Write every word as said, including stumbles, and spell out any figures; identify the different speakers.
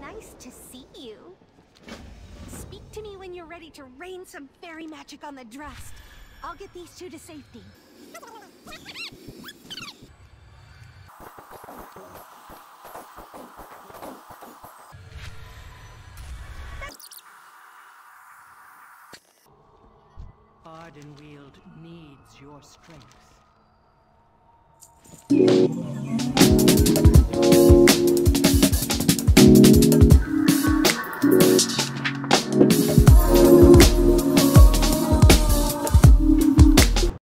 Speaker 1: Nice to see you. Speak to me when you're ready to rain some fairy magic on the Drust. I'll get these two to safety.
Speaker 2: Ardenweald needs your strength.